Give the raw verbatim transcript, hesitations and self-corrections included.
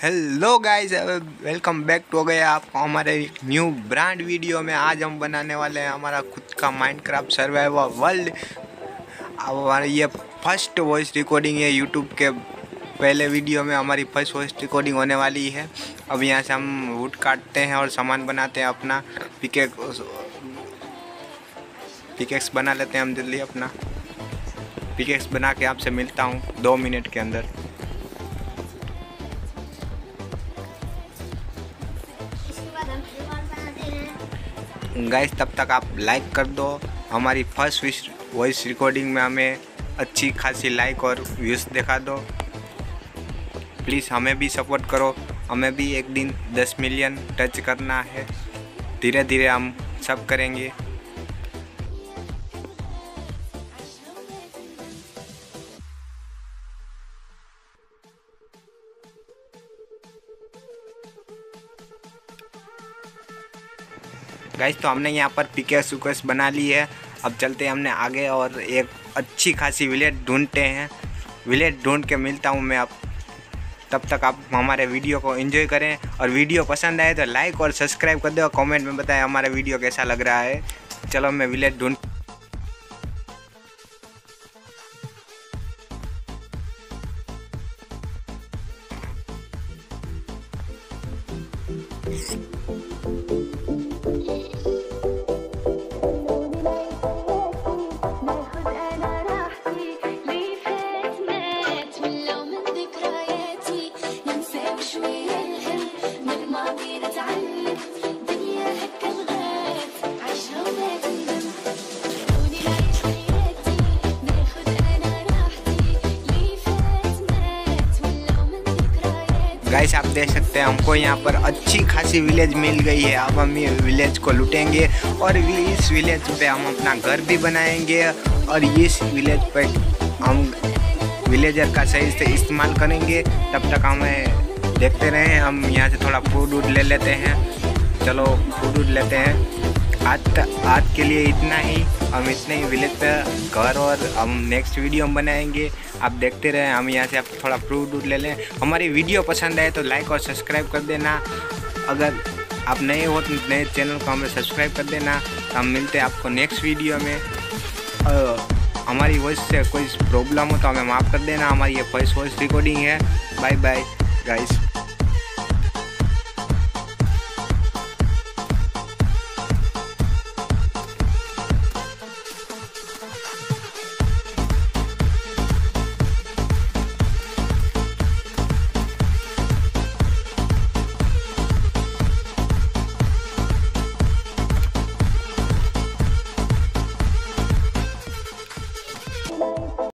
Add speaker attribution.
Speaker 1: Hello guys, welcome back to गया आपको हमारे न्यू ब्रांड वीडियो में। आज हम बनाने वाले हैं हमारा खुद का माइनक्राफ्ट सर्वाइवल वर्ल्ड। अब हमारी ये फर्स्ट वॉइस रिकॉर्डिंग है यूट्यूब के पहले वीडियो में, हमारी फर्स्ट वॉइस रिकॉर्डिंग होने वाली है। अब यहाँ से हम वुड काटते हैं और सामान बनाते हैं अपना। पिकेक्स पिकेक्स बना लेते हैं हम जल्दी अपना। पिकेक्स बना के आपसे मिलता हूँ दो मिनट के अंदर। गाइस तब तक आप लाइक कर दो। हमारी फर्स्ट वॉइस रिकॉर्डिंग में हमें अच्छी खासी लाइक और व्यूज़ दिखा दो। प्लीज़ हमें भी सपोर्ट करो। हमें भी एक दिन दस मिलियन टच करना है। धीरे धीरे हम सब करेंगे। गाइस तो हमने यहाँ पर पिकेस उकेस बना ली है। अब चलते हैं हमने आगे और एक अच्छी खासी विलेज ढूंढते हैं। विलेज ढूंढ के मिलता हूँ मैं। अब तब तक आप हमारे वीडियो को एंजॉय करें और वीडियो पसंद आए तो लाइक और सब्सक्राइब कर दो और कमेंट में बताएं हमारा वीडियो कैसा लग रहा है। चलो मैं विलेज ढूंढ गाइस आप देख सकते हैं हमको यहाँ पर अच्छी खासी विलेज मिल गई है। अब हम ये विलेज को लूटेंगे और इस विलेज पे हम अपना घर भी बनाएंगे और इस विलेज पे हम विलेजर का सही से इस्तेमाल करेंगे। तब तक हमें देखते रहें। हम यहाँ से थोड़ा फूड वूड ले लेते हैं। चलो फूड वूड लेते हैं। आज आज के लिए इतना ही। हम इतने ही विलेज पे घर और हम नेक्स्ट वीडियो हम बनाएंगे। आप देखते रहें। हम यहाँ से आप थोड़ा फ्रूट वूट ले लें। हमारी वीडियो पसंद आए तो लाइक और सब्सक्राइब कर देना। अगर आप नए हो तो नए चैनल को हमें सब्सक्राइब कर देना। हम मिलते हैं आपको नेक्स्ट वीडियो में। आ, हमारी वॉइस से कोई प्रॉब्लम हो तो हमें माफ़ कर देना। हमारी ये फर्स्ट वॉइस रिकॉर्डिंग है। Bye bye guys.